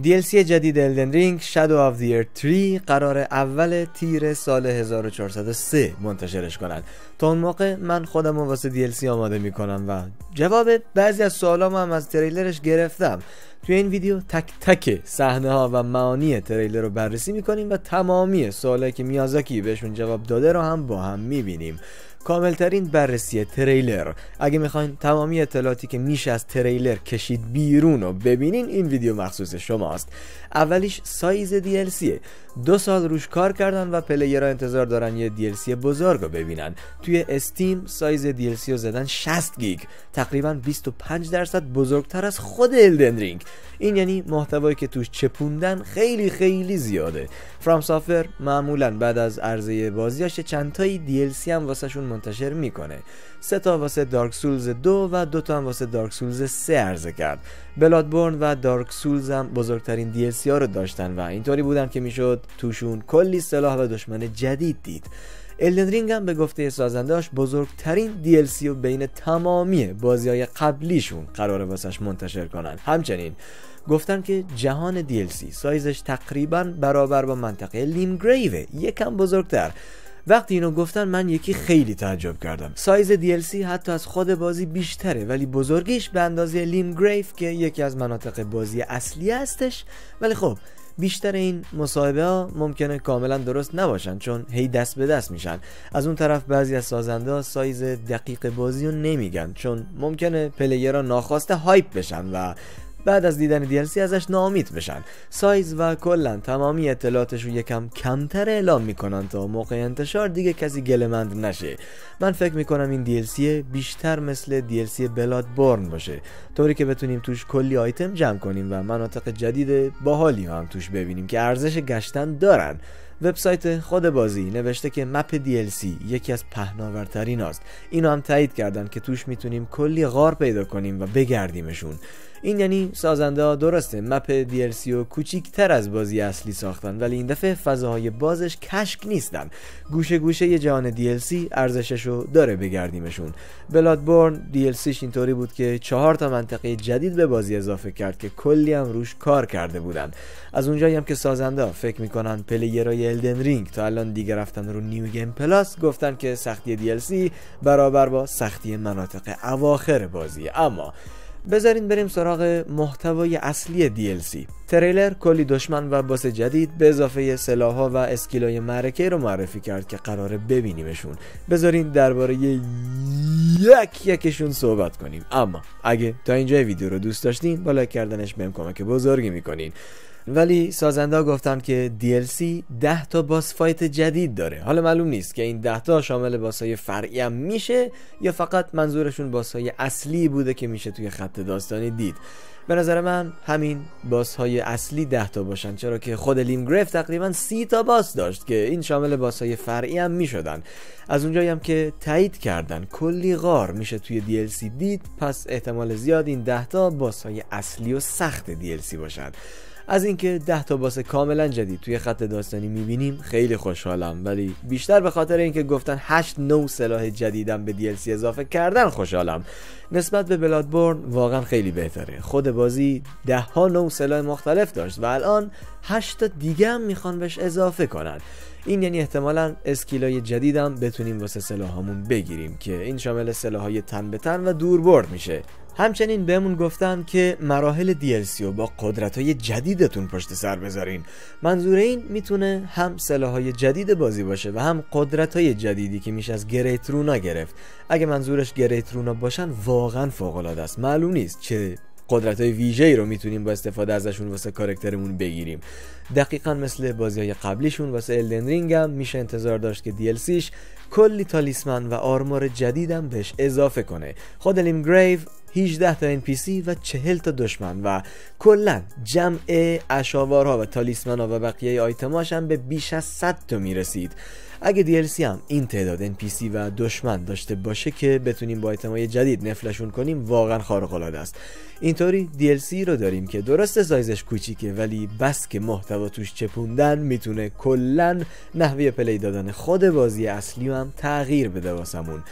DLC جدید Elden Ring Shadow of the Earth 3 قرار اول تیر سال 1403 منتشرش کنن. تا اون موقع من خودم رو واسه DLC آماده میکنم و جواب بعضی از سوالامو هم از تریلرش گرفتم. توی این ویدیو تک تک صحنه ها و معانی تریلر رو بررسی میکنیم و تمامی سوالایی که میازاکی بهشون جواب داده رو هم با هم میبینیم. کاملترین بررسی تریلر. اگه میخواین تمامی اطلاعاتی که میشه از تریلر کشید بیرون رو ببینین، این ویدیو مخصوص شماست. اولیش سایز DLCه. 2 سال روش کار کردن و پلیرها انتظار دارن یه DLC بزرگ رو ببینن. توی استیم سایز DLC رو زدن 60 گیگ، تقریبا 25% بزرگتر از خود Elden Ring. این یعنی محتوایی که توش چپوندن خیلی خیلی زیاده. فرام سافر معمولا بعد از عرضه بازیاش چند تایی DLC هم واسهشون منتشر میکنه. 3 تا واسه دارک سولز 2 و 2 تا هم واسه دارک سولز 3 عرضه کرد. بلادبورن و دارک سولز هم بزرگترین DLC ها رو داشتن و اینطوری بودن که میشد توشون کلی سلاح و دشمن جدید دید. Elden Ring هم به گفته سازنده‌اش بزرگترین DLC رو بین تمامی بازی‌های قبلیشون قراره واسش منتشر کنن. همچنین گفتن که جهان DLC سایزش تقریبا برابر با منطقه لیمگریو، یکم بزرگتر. وقتی اینو گفتن من یکی خیلی تعجب کردم. سایز DLC حتی از خود بازی بیشتره، ولی بزرگیش به اندازه لیمگریو که یکی از مناطق بازی اصلی هستش. ولی خب بیشتر این مصاحبه ها ممکنه کاملا درست نباشن، چون هی دست به دست میشن. از اون طرف بعضی از سازنده ها سایز دقیق بازی رو نمیگن، چون ممکنه پلیرها ناخواسته هایپ بشن و بعد از دیدن DLC ازش ناامید بشن. سایز و کلا تمامی اطلاعاتش رو یکم کمتر اعلام میکنن تا موقع انتشار دیگه کسی گله‌مند نشه. من فکر میکنم این DLC بیشتر مثل DLC بلادبورن باشه، طوری که بتونیم توش کلی آیتم جمع کنیم و مناطق جدید باحالی هم توش ببینیم که ارزش گشتن دارن. وبسایت خود بازی نوشته که مپ DLC یکی از پهناورترین است. اینو هم تایید کردن که توش میتونیم کلی غار پیدا کنیم و بگردیمشون. این یعنی سازنده ها درسته مپ DLC رو کوچیک‌تر از بازی اصلی ساختن، ولی این دفعه فضاهای بازش کشک نیستن. گوشه گوشه یه جهان DLC ارزششو داره بگردیمشون. بلادبورن DLCش اینطوری بود که 4 تا منطقه جدید به بازی اضافه کرد که کلی هم روش کار کرده بودن. از اونجایی هم که سازنده ها فکر میکنن پلیرای Elden Ring تا الان دیگه رفتن رو نیو گیم پلاس، گفتن که سختی DLC برابر با سختی مناطق اواخر بازی. اما بذارین بریم سراغ محتوای اصلی DLC. تریلر کلی دشمن و باس جدید به اضافه سلاح‌ها و اسکیلای معرکه رو معرفی کرد که قراره ببینیمشون. بذارین درباره یکشون صحبت کنیم. اما اگه تا اینجای ویدیو رو دوست داشتین با لایک کردنش بهم کمک بزرگی میکنین. ولی سازنده ها گفتن که DLC 10 تا باس فایت جدید داره. حالا معلوم نیست که این 10 تا شامل باسای فرعی هم میشه یا فقط منظورشون باسای اصلی بوده که میشه توی خط داستانی دید. به نظر من همین باس های اصلی 10 تا باشن، چرا که خود لیمگریو تقریبا 30 تا باس داشت که این شامل باس های فرعی هم میشدن. از اونجایی هم که تایید کردن کلی غار میشه توی DLC دید، پس احتمال زیاد این 10 تا باس های اصلی و سخت DLC باشن. از اینکه 10 تا باس کاملا جدید توی خط داستانی میبینیم خیلی خوشحالم، ولی بیشتر به خاطر اینکه گفتن 8 نوع سلاح جدیدم به DLC اضافه کردن خوشحالم. نسبت به بلادبورن واقعا خیلی بهتره. خود بازی 10 ها نوع سلاح مختلف داشت و الان 8 تا دیگه هم میخوان بهش اضافه کنن. این یعنی احتمالاً اسکیلای جدیدم بتونیم واسه سلاحامون بگیریم که این شامل سلاحهای تن به تن و دوربرد میشه. همچنین بهمون گفتن که مراحل DLC رو با قدرت‌های جدیدتون پشت سر بذارین. منظور این میتونه هم سلاح‌های جدید بازی باشه و هم قدرت‌های جدیدی که میشه از گریت رونا گرفت. اگه منظورش گریت رونا باشن واقعا فوق‌العاده است. معلوم نیست چه قدرت‌های ویژه‌ای رو میتونیم با استفاده ازشون واسه کاراکترمون بگیریم. دقیقاً مثل بازی‌های قبلیشون واسه Elden Ring هم میشه انتظار داشت که DLCش کلی تالیسمن و آرمور جدیدم بهش اضافه کنه. خود لیمگریو 18 تا NPC و 40 تا دشمن و کلا جمع اشاوارها و تالیسمن‌ها و بقیه آیتماش هم به بیش از 100 تا میرسید. اگه DLC هم این تعداد NPC و دشمن داشته باشه که بتونیم با آیتمای جدید نفلشون کنیم واقعا خارق‌العاده است. اینطوری DLC رو داریم که درسته سایزش کوچیکه، ولی بس که محتوا توش چپوندن میتونه کلا نحوه پلی دادن خود بازی اصلی هم تغییر بده واسمون.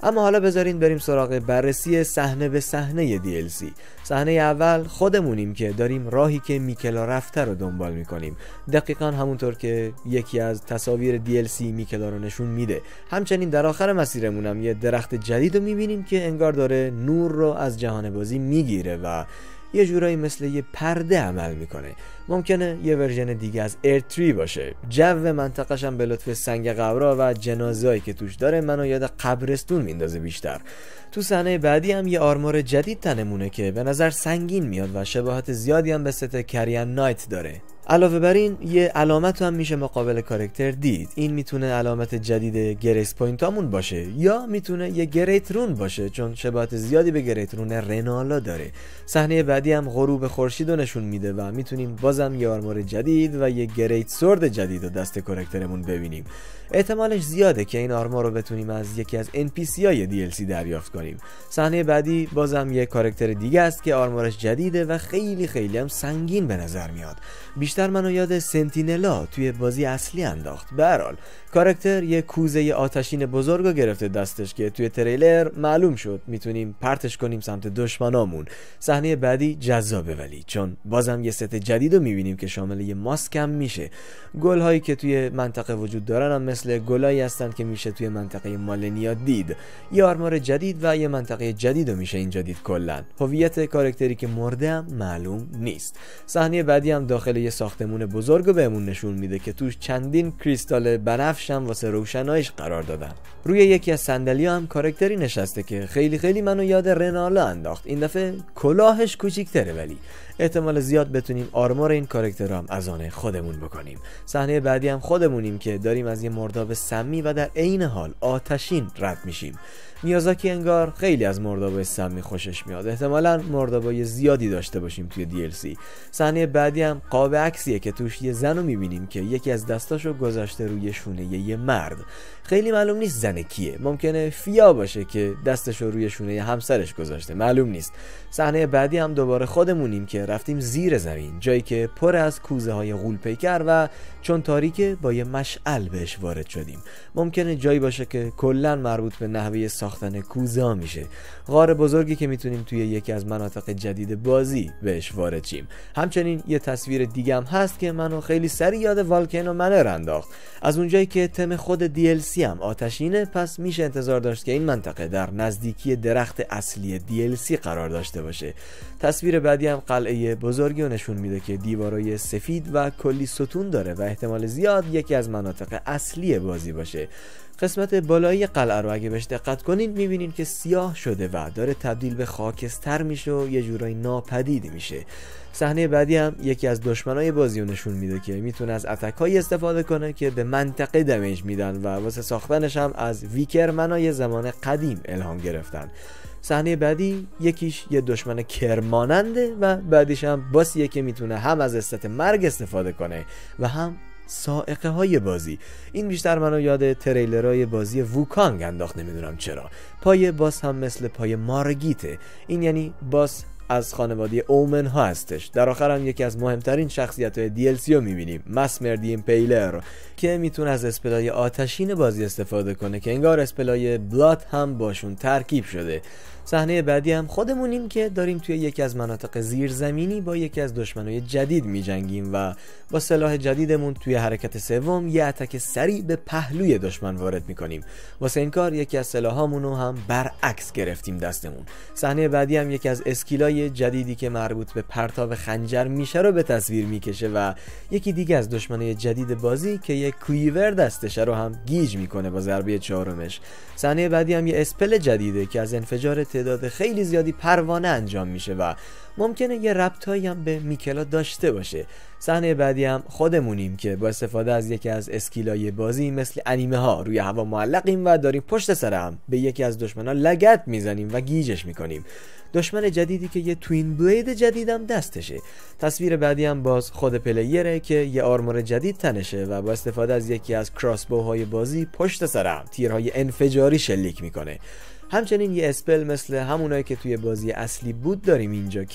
اما حالا بذارین بریم سراغ بررسی صحنه به صحنه DLC. صحنه اول خودمونیم که داریم راهی که میکلا رفته رو دنبال میکنیم، دقیقاً همونطور که یکی از تصاویر DLC میکلا رو نشون میده. همچنین در آخر مسیرمونم یه درخت جدید رو میبینیم که انگار داره نور رو از جهان بازی میگیره و یه جورایی مثل یه پرده عمل میکنه. ممکنه یه ورژن دیگه از ایر 3 باشه. جو منطقه‌ش هم به لطف سنگ قبرا و جنازه‌ای که توش داره منو یاد قبرستون میندازه بیشتر. تو صحنه بعدی هم یه آرمور جدید تنمونه که به نظر سنگین میاد و شباهت زیادی هم به ست کریان نایت داره. علاوه بر این یه علامت هم میشه مقابل کاراکتر دید. این میتونه علامت جدید گریس پوینتامون باشه یا میتونه یه گریت رون باشه، چون شباهت زیادی به گریت رون رنالا داره. صحنه بعدی هم غروب خورشید رو نشون میده و میتونیم بازم یه آرمور جدید و یه گریت سورد جدید رو دست کاراکترمون ببینیم. احتمالش زیاده که این آرمور رو بتونیم از یکی از NPC های DLC دریافت کنیم. صحنه بعدی بازم یه کاراکتر دیگه است که آرمورش جدیده و خیلی هم سنگین به نظر میاد. بیشتر منو یاد سنتینلا توی بازی اصلی انداخت. به هر حال کاراکتر یه کوزه آتشین بزرگو گرفته دستش که توی تریلر معلوم شد میتونیم پرتش کنیم سمت دشمنامون. صحنه بعدی جذابه ولی چون بازم یه ست جدیدو میبینیم که شامل یه ماسک هم میشه. گل‌هایی که توی منطقه وجود دارن هم مثل گلایی هستن که میشه توی منطقه مالنیا دید. یه آرمور جدید و یه منطقه جدیدو میشه اینجا دید. کلا هویت کاراکتری که مرده هم معلوم نیست. صحنه بعدی هم داخل یه ساختمون بزرگو بهمون نشون میده که توش چندین کریستال بنفش هم واسه روشناییش قرار دادن. روی یکی از صندلی‌ها هم کاراکتری نشسته که خیلی منو یاد رنالا انداخت. این دفعه کلاهش کوچیک‌تره ولی احتمال زیاد بتونیم آرمور این کاراکتر رو هم از آن خودمون بکنیم. صحنه بعدی هم خودمونیم که داریم از یه مرداب سمی و در عین حال آتشین رد میشیم. میازاکی انگار خیلی از مردابای سمی خوشش میاد. احتمالاً مردابای زیادی داشته باشیم توی DLC. صحنه بعدی هم قاب عکسیه که توش یه زن رو میبینیم که یکی از دستاشو گذاشته روی شونه یه مرد. خیلی معلوم نیست زن کیه. ممکنه فیا باشه که دستشو روی شونه همسرش گذاشته. معلوم نیست. صحنه بعدی هم دوباره خودمونیم که رفتیم زیر زمین، جایی که پر از کوزه های غول‌پیکر و چون تاریکه با یه مشعل بهش وارد شدیم. ممکنه جایی باشه که کلاً مربوط به نحوه ساختن کوزه ها میشه. غار بزرگی که میتونیم توی یکی از مناطق جدید بازی بهش وارد شیم. همچنین یه تصویر دیگه هم هست که منو خیلی سریع یاد والکانو منر انداخت. از اونجایی که تم خود DLC هم آتشینه، پس میشه انتظار داشت که این منطقه در نزدیکی درخت اصلی DLC قرار داشته باشه. تصویر بعدی هم قلعه بزرگی رو نشون میده که دیوارای سفید و کلی ستون داره و احتمال زیاد یکی از مناطق اصلی بازی باشه. قسمت بالایی قلعه رو اگه بهش دقت کنین میبینین که سیاه شده و داره تبدیل به خاکستر میشه و یه جورایی ناپدید میشه. صحنه بعدی هم یکی از دشمنای بازی رو نشون میده که میتونه از اتک‌های استفاده کنه که به منطقه دمیج میدن و واسه ساختنش هم از ویکرمنای زمان قدیم الهام گرفتن. صحنه بعدی یکیش یه دشمن کرماننده و بعدیش هم باسیه که میتونه هم از استت مرگ استفاده کنه و هم سائقه های بازی. این بیشتر منو یاد تریلرهای بازی ووکانگ انداخت، نمیدونم چرا. پای باس هم مثل پای مارگیته. این یعنی باس از خانواده اومن ها هستش. در آخر هم یکی از مهمترین شخصیت های DLC رو میبینیم، مسمر دی امپیلر، که میتونه از اسپلای آتشین بازی استفاده کنه که انگار اسپلای بلاد هم باشون ترکیب شده. صحنه بعدی هم خودمونیم که داریم توی یکی از مناطق زیرزمینی با یکی از دشمنای جدید میجنگیم و با سلاح جدیدمون توی حرکت سوم یه اتک سریع به پهلوی دشمن وارد میکنیم. واسه این کار یکی از سلاحامون رو هم برعکس گرفتیم دستمون. صحنه بعدی هم یکی از اسکیلای جدیدی که مربوط به پرتاب خنجر میشه رو به تصویر میکشه و یکی دیگه از دشمنای جدید بازی که یه کویور دستشه رو هم گیج میکنه با ضربه چهارمش. صحنه بعدی هم یه اسپل جدیده که از انفجار تعداد خیلی زیادی پروانه انجام میشه و ممکنه یه ربطایی هم به میکلا داشته باشه. صحنه بعدی هم خودمونیم که با استفاده از یکی از اسکیلای بازی مثل انیمه ها روی هوا معلقیم و داریم پشت سر هم به یکی از دشمنا لگد میزنیم و گیجش میکنیم. دشمن جدیدی که یه توین بلید جدیدم دستشه. تصویر بعدی هم باز خود پلیره که یه آرمور جدید تنشه و با استفاده از یکی از کراسبوهای بازی پشت سر هم تیرهای انفجاری شلیک میکنه. همچنین یه اسپل مثل همونایی که توی بازی اصلی بود داریم اینجا که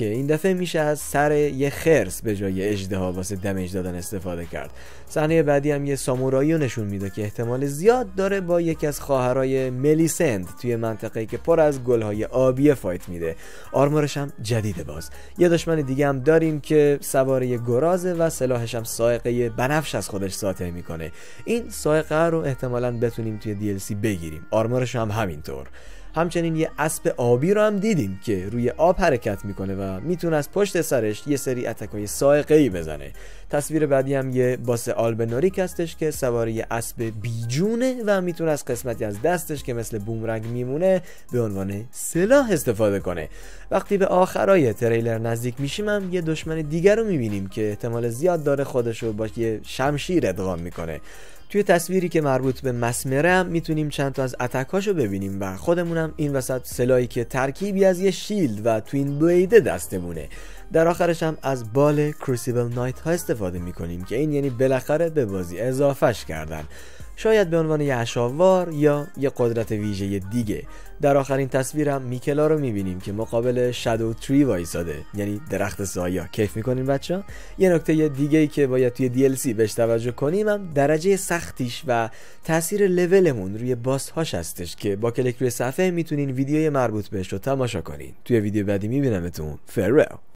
این دفعه میشه از سر یه خرس به جای اژدها واسه دمیج دادن استفاده کرد. صحنه بعدی هم یه سامورایی رو نشون میده که احتمال زیاد داره با یکی از خواهرای ملیسند توی منطقه‌ای که پر از گل‌های آبی فایت میده. آرمورش هم جدیده. باز یه دشمن دیگه هم داریم که سوار یه گرازه و سلاحش هم سائقه بنفش از خودش ساطع میکنه. این سائقه رو احتمالاً بتونیم توی DLC بگیریم. آرمورش هم همینطور. همچنین یه اسب آبی رو هم دیدیم که روی آب حرکت میکنه و میتونه از پشت سرش یه سری اتکای سائقه‌ای بزنه. تصویر بعدی هم یه باس آلبنوریک هستش که سوار یه اسب بیجونه و میتونه از قسمتی از دستش که مثل بومرنگ میمونه به عنوان سلاح استفاده کنه. وقتی به آخرای تریلر نزدیک میشیم هم یه دشمن دیگر رو میبینیم که احتمال زیاد داره خودشو با یه شمشیر ادغام میکنه. توی تصویری که مربوط به مسمره هم میتونیم چند تا از اتکاشو ببینیم و خودمونم این وسط سلاحی که ترکیبی از یه شیلد و توین بلید دستمونه. در آخرش هم از بال کروسیبل نایت ها استفاده میکنیم که این یعنی بالاخره به بازی اضافهش کردن، شاید به عنوان یه اشاوار یا یه قدرت ویژه دیگه. در آخرین تصویرم میکلا رو میبینیم که مقابل شادو تری وایساده، یعنی درخت سایه. کیف میکنین بچه‌ها؟ یه نکته دیگه ای که باید توی DLC بهش توجه کنیم هم درجه سختیش و تاثیر لولمون روی باس هاش هستش که با کلیک روی صفحه میتونین ویدیوی مربوط بهش رو تماشا کنین. توی ویدیو بعدی میبینمتون. فرو.